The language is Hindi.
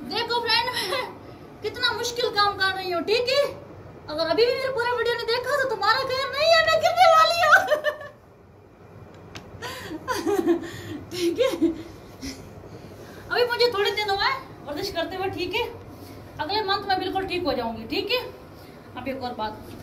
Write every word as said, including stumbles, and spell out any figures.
देखो फ्रेंड, मैं कितना मुश्किल काम कर रही हूँ, ठीक है। अगर अभी भी मेरे पूरा वीडियो नहीं देखा तो तुम्हारा खैर नहीं है, मैं गिरने वाली हूँ। ठीक है, अभी मुझे थोड़े दिन हुआ है वर्जिश करते हुए, ठीक है। अगले मंथ में बिल्कुल ठीक हो जाऊंगी, ठीक है। अब एक और बात,